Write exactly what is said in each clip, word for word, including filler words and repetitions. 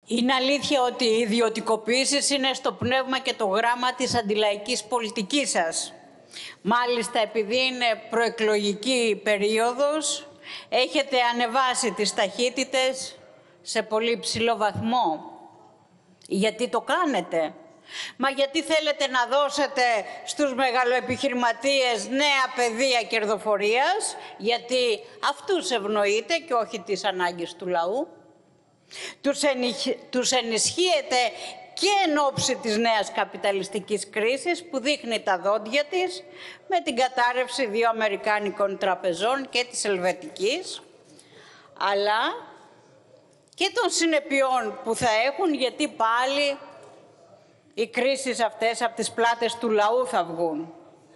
Είναι αλήθεια ότι οι ιδιωτικοποιήσεις είναι στο πνεύμα και το γράμμα της αντιλαϊκής πολιτικής σας. Μάλιστα, επειδή είναι προεκλογική περίοδος, έχετε ανεβάσει τις ταχύτητες σε πολύ ψηλό βαθμό. Γιατί το κάνετε? Μα γιατί θέλετε να δώσετε στους μεγαλοεπιχειρηματίες νέα πεδία κερδοφορίας, γιατί αυτούς ευνοείτε και όχι τις ανάγκες του λαού. Τους, ενισχύ, τους ενισχύετε και εν ώψη της νέας καπιταλιστικής κρίσης που δείχνει τα δόντια της με την κατάρρευση δύο αμερικάνικων τραπεζών και της ελβετικής, αλλά και των συνεπειών που θα έχουν, γιατί πάλι οι κρίσεις αυτές από τις πλάτες του λαού θα βγουν.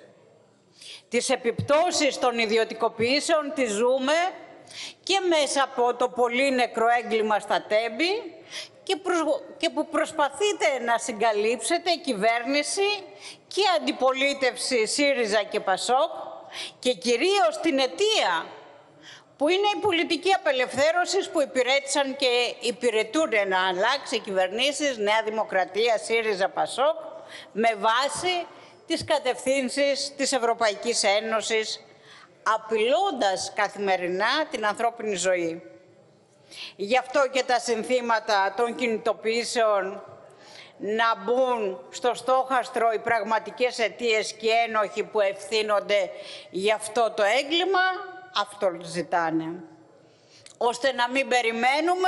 Τις επιπτώσεις των ιδιωτικοποιήσεων τις ζούμε και μέσα από το πολύ νεκρό έγκλημα στα Τέμπη και, προ... και που προσπαθείτε να συγκαλύψετε κυβέρνηση και αντιπολίτευση ΣΥΡΙΖΑ και ΠΑΣΟΚ και κυρίως την αιτία που είναι η πολιτική απελευθέρωση που υπηρέτησαν και υπηρετούν να αλλάξει κυβερνήσεις Νέα Δημοκρατία, ΣΥΡΙΖΑ, ΠΑΣΟΚ με βάση τις κατευθύνσεις της Ευρωπαϊκής Ένωσης, απειλώντας καθημερινά την ανθρώπινη ζωή. Γι' αυτό και τα συνθήματα των κινητοποιήσεων να μπουν στο στόχαστρο οι πραγματικές αιτίες και ένοχοι που ευθύνονται γι' αυτό το έγκλημα, αυτό ζητάνε. Ώστε να μην περιμένουμε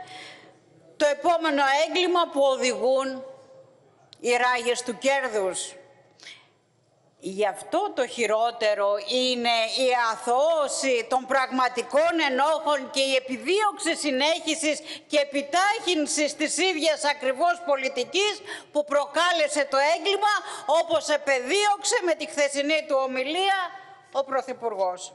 το επόμενο έγκλημα που οδηγούν οι ράγες του κέρδους. Γι' αυτό το χειρότερο είναι η αθώωση των πραγματικών ενόχων και η επιδίωξη συνέχισης και επιτάχυνσης της ίδιας ακριβώς πολιτικής που προκάλεσε το έγκλημα, όπως επεδίωξε με τη χθεσινή του ομιλία ο Πρωθυπουργός.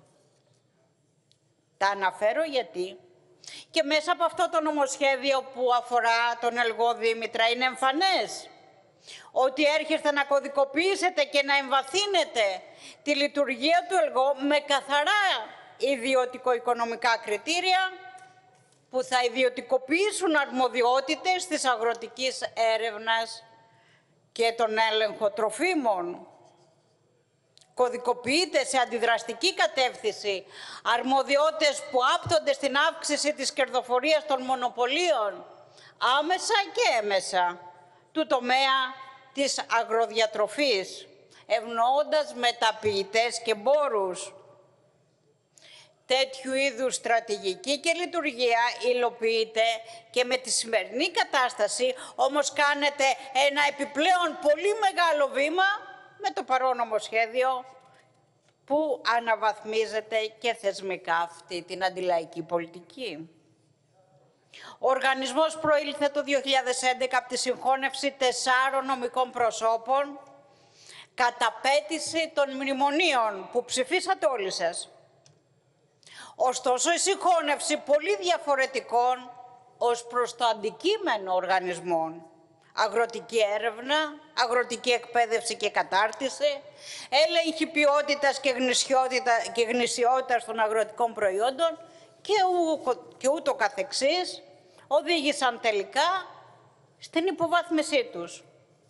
Τα αναφέρω γιατί και μέσα από αυτό το νομοσχέδιο που αφορά τον Ελγό Δήμητρα είναι εμφανές ότι έρχεστε να κωδικοποιήσετε και να εμβαθύνετε τη λειτουργία του Ελγό με καθαρά ιδιωτικο-οικονομικά κριτήρια που θα ιδιωτικοποιήσουν αρμοδιότητες της αγροτικής έρευνας και τον έλεγχο τροφίμων. Κωδικοποιείται σε αντιδραστική κατεύθυνση αρμοδιότητες που άπτονται στην αύξηση της κερδοφορίας των μονοπωλίων, άμεσα και έμεσα, του τομέα της αγροδιατροφής, ευνοώντας μεταποιητές και μπόρους. Τέτοιου είδους στρατηγική και λειτουργία υλοποιείται και με τη σημερινή κατάσταση, όμως κάνετε ένα επιπλέον πολύ μεγάλο βήμα με το παρόν νομοσχέδιο που αναβαθμίζεται και θεσμικά αυτή την αντιλαϊκή πολιτική. Ο οργανισμός προήλθε το δύο χιλιάδες έντεκα από τη συγχώνευση τεσσάρων νομικών προσώπων κατά πέτηση των μνημονίων που ψηφίσατε όλοι σας. Ωστόσο, η συγχώνευση πολύ διαφορετικών ως προς το αντικείμενο οργανισμών, αγροτική έρευνα, αγροτική εκπαίδευση και κατάρτιση, έλεγχη ποιότητας και, και γνησιότητας των αγροτικών προϊόντων και, ου, και ούτω καθεξής, οδήγησαν τελικά στην υποβάθμισή τους.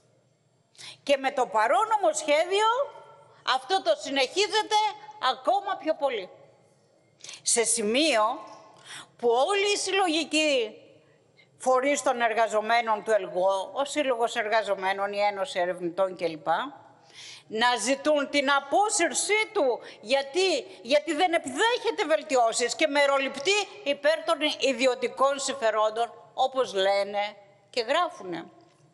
Και με το παρόν νομοσχέδιο αυτό το συνεχίζεται ακόμα πιο πολύ. Σε σημείο που όλοι οι συλλογικοί φορείς των εργαζομένων του Ελγό, ο Σύλλογος Εργαζομένων, η Ένωση Ερευνητών κλπ, να ζητούν την απόσυρσή του γιατί, γιατί δεν επιδέχεται βελτιώσεις και μεροληπτεί υπέρ των ιδιωτικών συμφερόντων, όπως λένε και γράφουνε.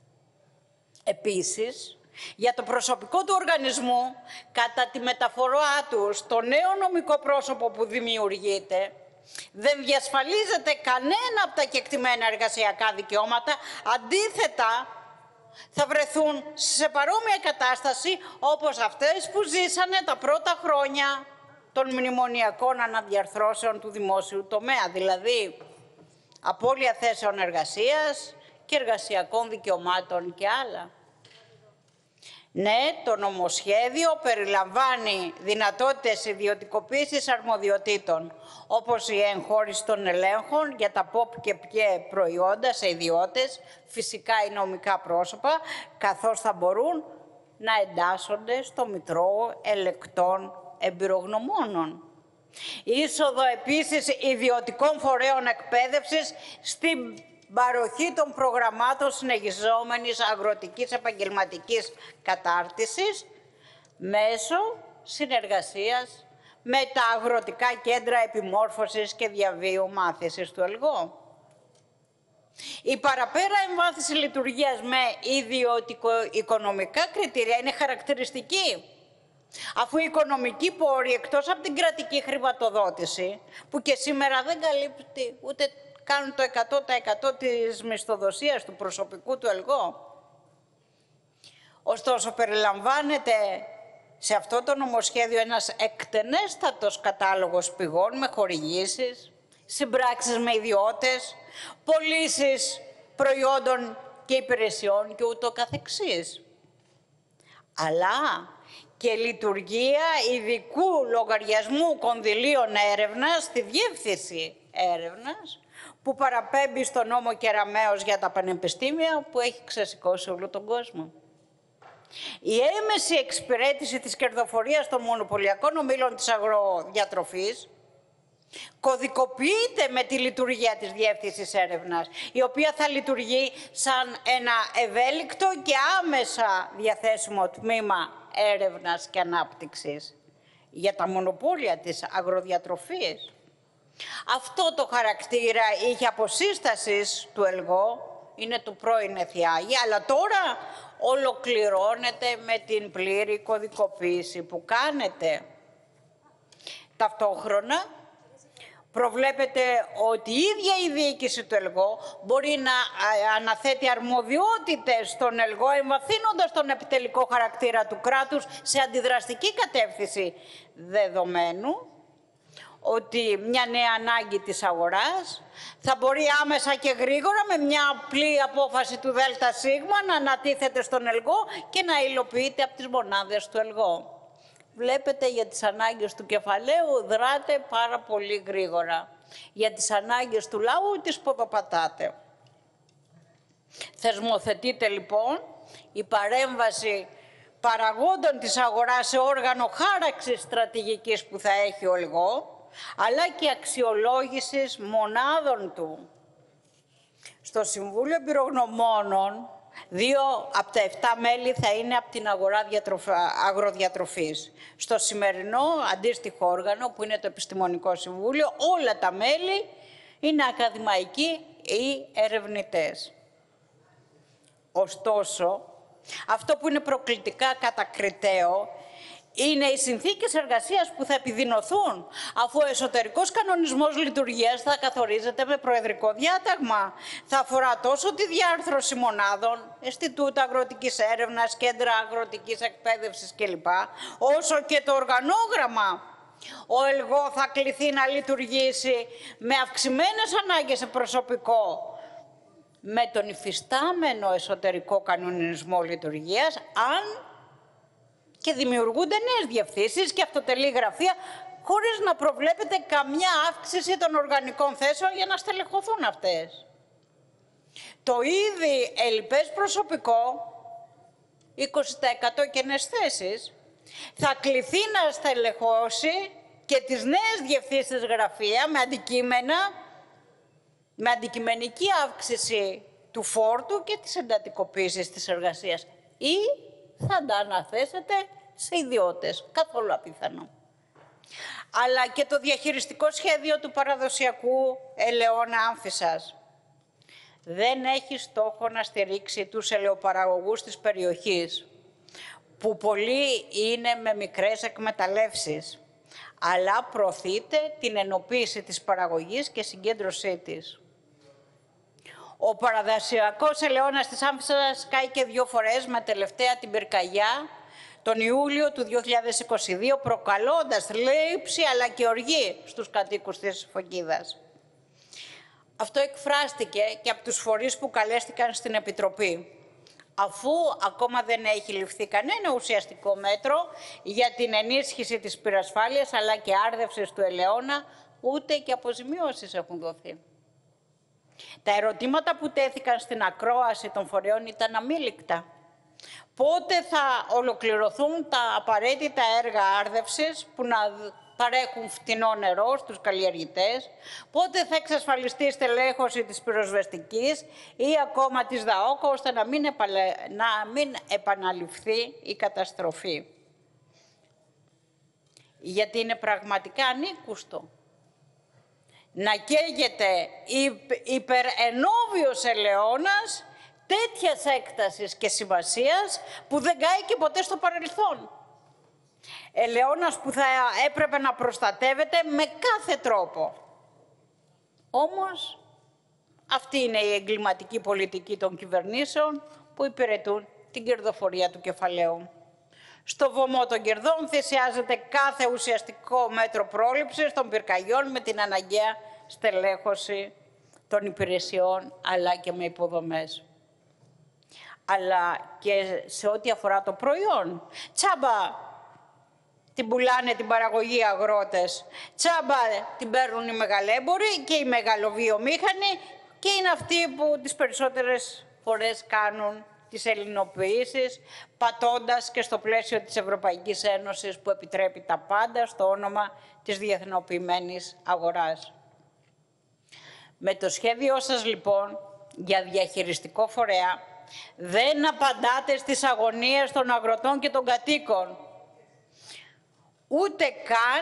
Επίσης, για το προσωπικό του οργανισμού, κατά τη μεταφορά του στο νέο νομικό πρόσωπο που δημιουργείται, δεν διασφαλίζεται κανένα από τα κεκτημένα εργασιακά δικαιώματα, αντίθετα θα βρεθούν σε παρόμοια κατάσταση όπως αυτές που ζήσανε τα πρώτα χρόνια των μνημονιακών αναδιαρθρώσεων του δημόσιου τομέα, δηλαδή απώλεια θέσεων εργασίας και εργασιακών δικαιωμάτων και άλλα. Ναι, το νομοσχέδιο περιλαμβάνει δυνατότητες ιδιωτικοποίησης αρμοδιοτήτων, όπως η εγχώρηση των ελέγχων για τα ποπ και πιε προϊόντα σε ιδιώτες, φυσικά ή νομικά πρόσωπα, καθώς θα μπορούν να εντάσσονται στο Μητρό Ελεκτών Εμπειρογνωμόνων. Είσοδο επίσης ιδιωτικών φορέων εκπαίδευσης στην παροχή των προγραμμάτων συνεχιζόμενης αγροτικής επαγγελματικής κατάρτισης μέσω συνεργασίας με τα αγροτικά κέντρα επιμόρφωσης και διαβίου μάθησης του ΕΛΓΟ. Η παραπέρα εμβάθυνση λειτουργίας με ιδιωτικο-οικονομικά κριτήρια είναι χαρακτηριστική, αφού οι οικονομικοί πόροι, εκτός από την κρατική χρηματοδότηση, που και σήμερα δεν καλύπτει ούτε κάνουν το εκατό τοις εκατό της μισθοδοσίας του προσωπικού του ΕΛΓΟ. Ωστόσο, περιλαμβάνεται σε αυτό το νομοσχέδιο ένας εκτενέστατος κατάλογος πηγών με χορηγήσεις, συμπράξεις με ιδιώτες, πωλήσεις προϊόντων και υπηρεσιών και ούτω καθεξής. Αλλά και λειτουργία ειδικού λογαριασμού κονδυλίων έρευνας στη Διεύθυνση Έρευνας, που παραπέμπει στο νόμο Κεραμέως για τα πανεπιστήμια, που έχει ξεσηκώσει όλο τον κόσμο. Η έμεση εξυπηρέτηση της κερδοφορίας των μονοπωλιακών ομίλων της αγροδιατροφής κωδικοποιείται με τη λειτουργία της Διεύθυνσης Έρευνας, η οποία θα λειτουργεί σαν ένα ευέλικτο και άμεσα διαθέσιμο τμήμα έρευνας και ανάπτυξης για τα μονοπόλια της αγροδιατροφής. Αυτό το χαρακτήρα είχε αποσύστασης του ΕΛΓΟ, είναι του πρώην ΕΘΙΑΓΗ, αλλά τώρα ολοκληρώνεται με την πλήρη κωδικοποίηση που κάνετε. Ταυτόχρονα προβλέπεται ότι η ίδια η διοίκηση του ΕΛΓΟ μπορεί να αναθέτει αρμοδιότητες στον ΕΛΓΟ, εμβαθύνοντας τον επιτελικό χαρακτήρα του κράτους σε αντιδραστική κατεύθυνση, δεδομένου ότι μια νέα ανάγκη της αγοράς θα μπορεί άμεσα και γρήγορα με μια απλή απόφαση του ΔΣ να ανατίθεται στον ΕΛΓΟ και να υλοποιείται από τις μονάδες του ΕΛΓΟ. Βλέπετε, για τις ανάγκες του κεφαλαίου δράτε πάρα πολύ γρήγορα. Για τις ανάγκες του λαού τις ποδοπατάτε. Θεσμοθετείται λοιπόν η παρέμβαση παραγόντων της αγοράς σε όργανο χάραξης στρατηγικής που θα έχει ο ΕΛΓΟ, αλλά και αξιολόγησης μονάδων του. Στο Συμβούλιο Εμπειρογνωμόνων, δύο από τα επτά μέλη θα είναι από την αγορά αγροδιατροφής. Στο σημερινό αντίστοιχο όργανο, που είναι το Επιστημονικό Συμβούλιο, όλα τα μέλη είναι ακαδημαϊκοί ή ερευνητές. Ωστόσο, αυτό που είναι προκλητικά κατακριτέο είναι οι συνθήκες εργασίας που θα επιδεινωθούν, αφού ο εσωτερικός κανονισμός λειτουργίας θα καθορίζεται με προεδρικό διάταγμα. Θα αφορά τόσο τη διάρθρωση μονάδων, Ινστιτούτα Αγροτικής Έρευνας, Κέντρα Αγροτικής Εκπαίδευσης κλπ, όσο και το οργανόγραμμα. Ο ΕΛΓΟ θα κληθεί να λειτουργήσει με αυξημένες ανάγκες σε προσωπικό, με τον υφιστάμενο εσωτερικό κανονισμό λειτουργίας, αν και δημιουργούνται νέες διευθύνσεις και αυτοτελή γραφεία, χωρίς να προβλέπεται καμιά αύξηση των οργανικών θέσεων για να στελεχωθούν αυτές. Το ήδη ελλειπές προσωπικό, είκοσι τοις εκατό κενές θέσεις, θα κληθεί να στελεχώσει και τις νέες διευθύνσεις γραφεία με αντικείμενα, με αντικειμενική αύξηση του φόρτου και της εντατικοποίησης της εργασίας, ή θα τα αναθέσετε σε ιδιώτες, καθόλου απίθανο. Αλλά και το διαχειριστικό σχέδιο του παραδοσιακού ελαιώνα άμφισσας δεν έχει στόχο να στηρίξει τους ελαιοπαραγωγούς της περιοχής, που πολλοί είναι με μικρές εκμεταλλεύσεις, αλλά προωθείται την ενοποίηση της παραγωγής και συγκέντρωσή της. Ο παραδοσιακός ελαιώνας της άμφισσας σκάηκε δύο φορές, με τελευταία την πυρκαγιά τον Ιούλιο του δύο χιλιάδες είκοσι δύο, προκαλώντας λήψη αλλά και οργή στους κατοίκους της Φωκίδας. Αυτό εκφράστηκε και από τους φορείς που καλέστηκαν στην Επιτροπή. αφού ακόμα δεν έχει ληφθεί κανένα ουσιαστικό μέτρο για την ενίσχυση της πυρασφάλειας αλλά και άρδευσης του ελαιώνα, ούτε και αποζημιώσεις έχουν δοθεί. Τα ερωτήματα που τέθηκαν στην ακρόαση των φορέων ήταν αμήλικτα. Πότε θα ολοκληρωθούν τα απαραίτητα έργα άρδευσης που να παρέχουν φτηνό νερό στους καλλιεργητές, πότε θα εξασφαλιστεί η στελέχωση της πυροσβεστικής ή ακόμα της ΔΑΟΚ, ώστε να μην, επαλε... να μην επαναληφθεί η καταστροφή. Γιατί είναι πραγματικά ανήκουστο να καίγεται υπερενόβιος ελαιώνας τέτοιας έκτασης και σημασίας που δεν κάηκε ποτέ στο παρελθόν. Ελαιώνας που θα έπρεπε να προστατεύεται με κάθε τρόπο. Όμως, αυτή είναι η εγκληματική πολιτική των κυβερνήσεων που υπηρετούν την κερδοφορία του κεφαλαίου. Στο βωμό των κερδών θυσιάζεται κάθε ουσιαστικό μέτρο πρόληψης των πυρκαγιών με την αναγκαία στελέχωση των υπηρεσιών, αλλά και με υποδομές. Αλλά και σε ό,τι αφορά το προϊόν. Τσάμπα την πουλάνε την παραγωγή αγρότες, τσάμπα την παίρνουν οι μεγαλέμποροι και οι μεγαλοβιομήχανοι και είναι αυτοί που τις περισσότερες φορές κάνουν τις ελληνοποιήσεις, πατώντας και στο πλαίσιο της Ευρωπαϊκής Ένωσης που επιτρέπει τα πάντα στο όνομα της διεθνοποιημένης αγοράς. Με το σχέδιό σας λοιπόν για διαχειριστικό φορέα δεν απαντάτε στις αγωνίες των αγροτών και των κατοίκων. Ούτε καν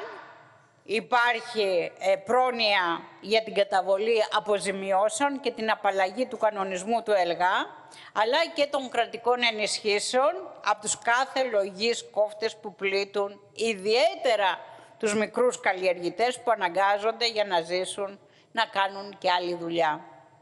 υπάρχει ε, πρόνοια για την καταβολή αποζημιώσεων και την απαλλαγή του κανονισμού του ΕΛΓΑ, αλλά και των κρατικών ενισχύσεων από τους κάθε λογής κόφτες που πλήττουν ιδιαίτερα τους μικρούς καλλιεργητές που αναγκάζονται για να ζήσουν να κάνουν και άλλη δουλειά.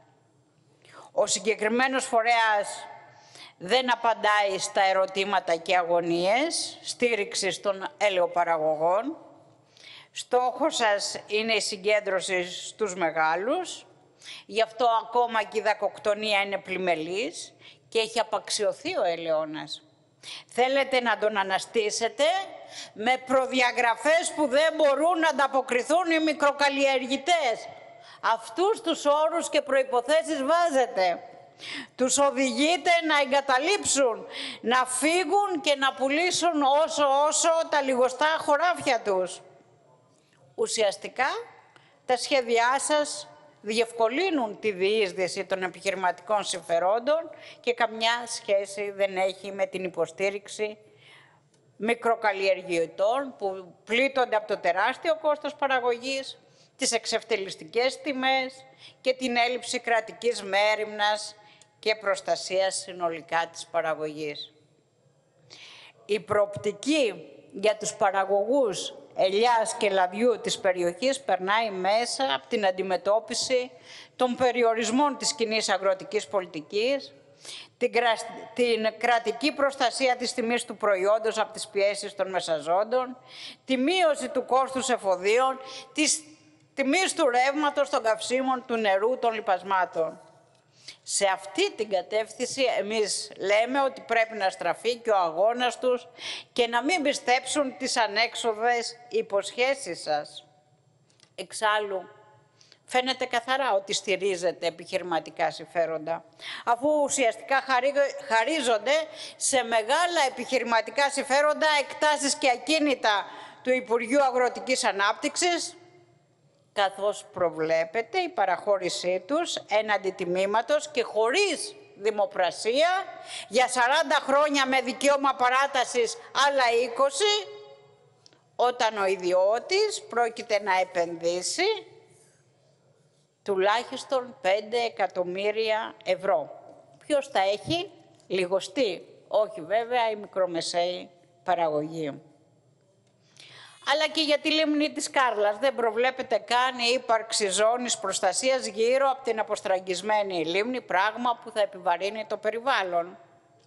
Ο συγκεκριμένος φορέας δεν απαντάει στα ερωτήματα και αγωνίες στήριξης των ελαιοπαραγωγών. Στόχος σας είναι η συγκέντρωση στους μεγάλους. Γι' αυτό ακόμα και η δακοκτονία είναι πλημελής και έχει απαξιωθεί ο ελαιώνας. Θέλετε να τον αναστήσετε με προδιαγραφές που δεν μπορούν να ανταποκριθούν οι μικροκαλλιεργητές. Αυτούς τους όρους και προϋποθέσεις βάζετε. Τους οδηγείτε να εγκαταλείψουν, να φύγουν και να πουλήσουν όσο όσο τα λιγοστά χωράφια τους. Ουσιαστικά, τα σχέδιά σας διευκολύνουν τη διείσδυση των επιχειρηματικών συμφερόντων και καμιά σχέση δεν έχει με την υποστήριξη μικροκαλλιεργητών που πλήττονται από το τεράστιο κόστος παραγωγής, τις εξευτελιστικές τιμές και την έλλειψη κρατικής μέριμνας και προστασίας συνολικά της παραγωγής. Η προοπτική για τους παραγωγούς ελιάς και λαδιού της περιοχής περνάει μέσα από την αντιμετώπιση των περιορισμών της κοινής αγροτικής πολιτικής, την, κρα... την κρατική προστασία της τιμής του προϊόντος από τις πιέσεις των μεσαζόντων, τη μείωση του κόστους εφοδίων, της τιμής του ρεύματος, των καυσίμων, του νερού, των λιπασμάτων. Σε αυτή την κατεύθυνση εμείς λέμε ότι πρέπει να στραφεί και ο αγώνας τους και να μην πιστέψουν τις ανέξοδες υποσχέσεις σας. Εξάλλου, φαίνεται καθαρά ότι στηρίζεται επιχειρηματικά συμφέροντα, αφού ουσιαστικά χαρίζονται σε μεγάλα επιχειρηματικά συμφέροντα εκτάσεις και ακίνητα του Υπουργείου Αγροτικής Ανάπτυξης, καθώς προβλέπεται η παραχώρησή τους έναντι τιμήματος και χωρίς δημοπρασία για σαράντα χρόνια με δικαίωμα παράτασης άλλα είκοσι, όταν ο ιδιώτης πρόκειται να επενδύσει τουλάχιστον πέντε εκατομμύρια ευρώ. Ποιος τα έχει? Λιγοστή. Όχι βέβαια η μικρομεσαίη παραγωγή. Αλλά και για τη λίμνη της Κάρλας δεν προβλέπεται καν η ύπαρξη ζώνης προστασίας γύρω από την αποστραγγισμένη λίμνη, πράγμα που θα επιβαρύνει το περιβάλλον.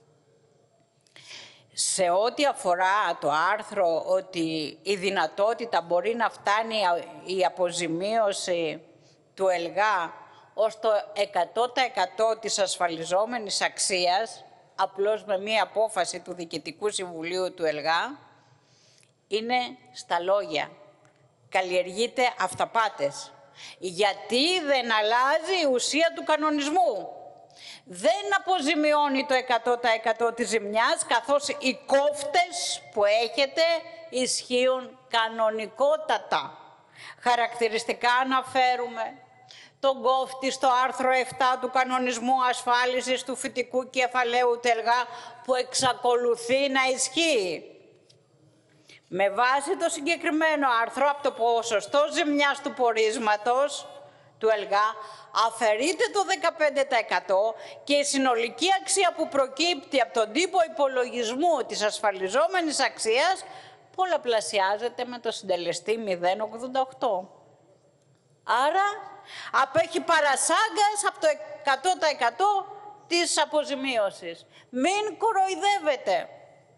Σε ό,τι αφορά το άρθρο ότι η δυνατότητα μπορεί να φτάνει η αποζημίωση του ΕΛΓΑ ως το εκατό τοις εκατό της ασφαλιζόμενης αξίας, απλώς με μία απόφαση του Διοικητικού Συμβουλίου του ΕΛΓΑ, είναι στα λόγια. Καλλιεργείται αυταπάτες. Γιατί δεν αλλάζει η ουσία του κανονισμού. Δεν αποζημιώνει το εκατό τοις εκατό της ζημιάς, καθώς οι κόφτες που έχετε ισχύουν κανονικότατα. Χαρακτηριστικά αναφέρουμε τον κόφτη στο άρθρο επτά του Κανονισμού Ασφάλισης του Φυτικού Κεφαλαίου ΤΕΛΓΑ που εξακολουθεί να ισχύει. Με βάση το συγκεκριμένο άρθρο, από το ποσοστό ζημιάς του πορίσματος του ΕΛΓΑ αφαιρείται το δεκαπέντε τοις εκατό και η συνολική αξία που προκύπτει από τον τύπο υπολογισμού της ασφαλιζόμενης αξίας πολλαπλασιάζεται με το συντελεστή μηδέν κόμμα ογδόντα οκτώ. Άρα απέχει παρασάγκας από το εκατό τοις εκατό της αποζημίωσης. Μην κοροϊδεύετε.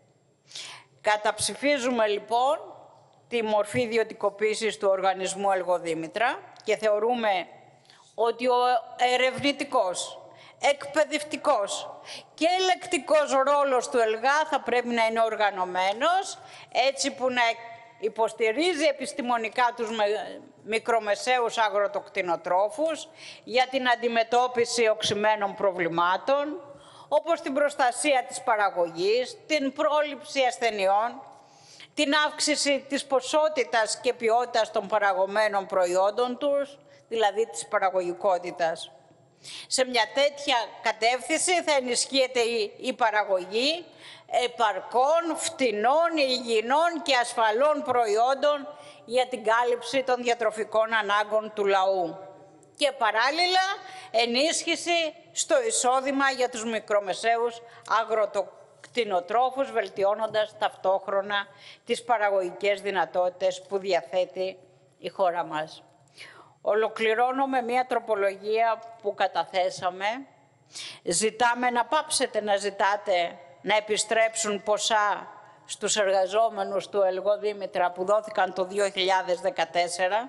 Καταψηφίζουμε λοιπόν τη μορφή ιδιωτικοποίησης του οργανισμού Ελγοδήμητρα και θεωρούμε ότι ο ερευνητικός, εκπαιδευτικός και ελεκτικός ρόλος του ΕΛΓΑ θα πρέπει να είναι οργανωμένος έτσι που να υποστηρίζει επιστημονικά τους μικρομεσαίους αγροτοκτηνοτρόφους για την αντιμετώπιση οξυμένων προβλημάτων, όπως την προστασία της παραγωγής, την πρόληψη ασθενειών, την αύξηση της ποσότητας και ποιότητας των παραγωμένων προϊόντων τους, δηλαδή της παραγωγικότητας. Σε μια τέτοια κατεύθυνση θα ενισχύεται η παραγωγή επαρκών, φτηνών, υγιεινών και ασφαλών προϊόντων για την κάλυψη των διατροφικών ανάγκων του λαού. Και παράλληλα ενίσχυση στο εισόδημα για τους μικρομεσαίους αγροτοκτηνοτρόφους, βελτιώνοντας ταυτόχρονα τις παραγωγικές δυνατότητες που διαθέτει η χώρα μας. Ολοκληρώνω με μία τροπολογία που καταθέσαμε. Ζητάμε να πάψετε να ζητάτε να επιστρέψουν ποσά στους εργαζόμενους του Ελγοδήμητρα που δόθηκαν το δύο χιλιάδες δεκατέσσερα,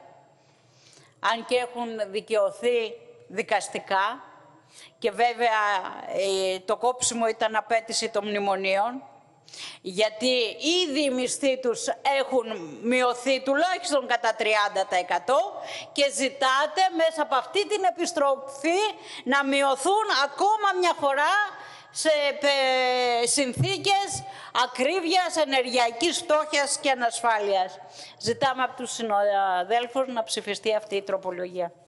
αν και έχουν δικαιωθεί δικαστικά και βέβαια το κόψιμο ήταν απέτηση των μνημονίων, γιατί ήδη οι μισθοί τους έχουν μειωθεί τουλάχιστον κατά τριάντα τοις εκατό και ζητάτε μέσα από αυτή την επιστροφή να μειωθούν ακόμα μια φορά σε συνθήκες ακρίβειας, ενεργειακής φτώχειας και ανασφάλειας. Ζητάμε από τους συναδέλφους να ψηφιστεί αυτή η τροπολογία.